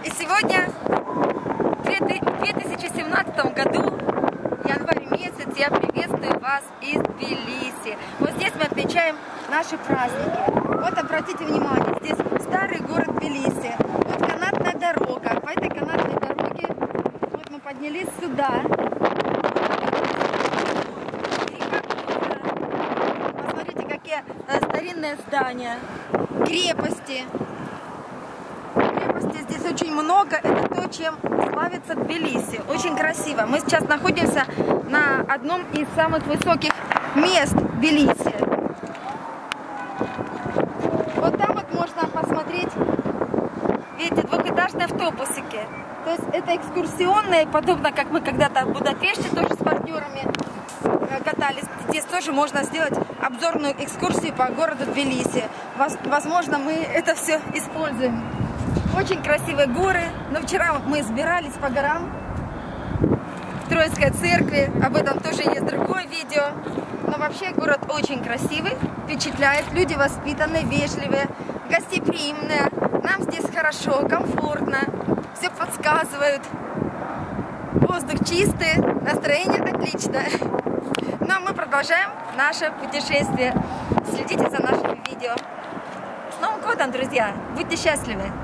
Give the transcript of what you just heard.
И сегодня, в 2017 году, январь месяц, я приветствую вас из Тбилиси. Вот здесь мы отмечаем наши праздники. Вот обратите внимание, здесь старый город Тбилиси. Вот канатная дорога. По этой канатной дороге вот мы поднялись сюда. Посмотрите, какие старинные здания, крепости. Здесь очень много, это то, чем славится Тбилиси. Очень красиво. Мы сейчас находимся на одном из самых высоких мест Тбилиси. Вот там вот можно посмотреть, видите, двухэтажные автобусики. То есть это экскурсионные, подобно как мы когда-то в Будапеште тоже с партнерами катались. Здесь тоже можно сделать обзорную экскурсию по городу Тбилиси. Возможно, мы это все используем. Очень красивые горы, но вчера мы взбирались по горам в Троицкой церкви, об этом тоже есть другое видео. Но вообще город очень красивый, впечатляет, люди воспитанные, вежливые, гостеприимные, нам здесь хорошо, комфортно, все подсказывают, воздух чистый, настроение отличное. Но мы продолжаем наше путешествие, следите за нашими видео. С Новым годом, друзья, будьте счастливы!